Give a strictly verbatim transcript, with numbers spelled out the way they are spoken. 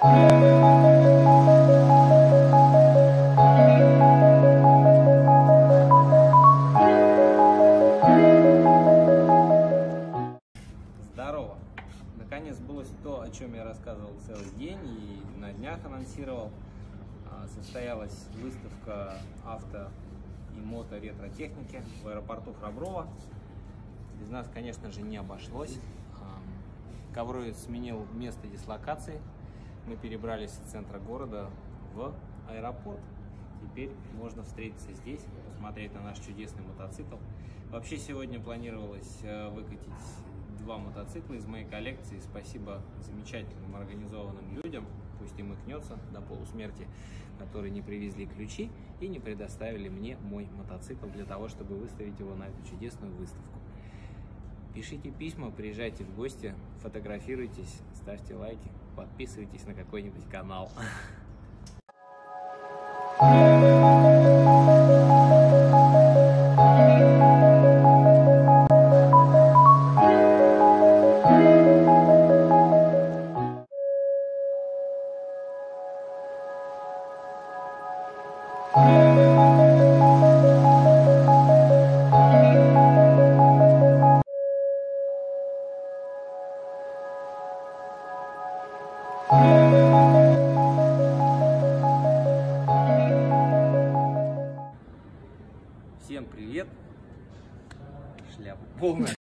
Здорово! Наконец сбылось то, о чем я рассказывал целый день и на днях анонсировал. Состоялась выставка авто и мото ретро-техники в аэропорту Храброво. Без нас, конечно же, не обошлось. Ковровец сменил место дислокации. Мы перебрались из центра города в аэропорт. Теперь можно встретиться здесь, посмотреть на наш чудесный мотоцикл. Вообще сегодня планировалось выкатить два мотоцикла из моей коллекции. Спасибо замечательным организованным людям, пусть им и кнется до полусмерти, которые не привезли ключи и не предоставили мне мой мотоцикл для того, чтобы выставить его на эту чудесную выставку. Пишите письма, приезжайте в гости, фотографируйтесь, ставьте лайки, подписывайтесь на какой-нибудь канал. Всем привет! Шляпа полная.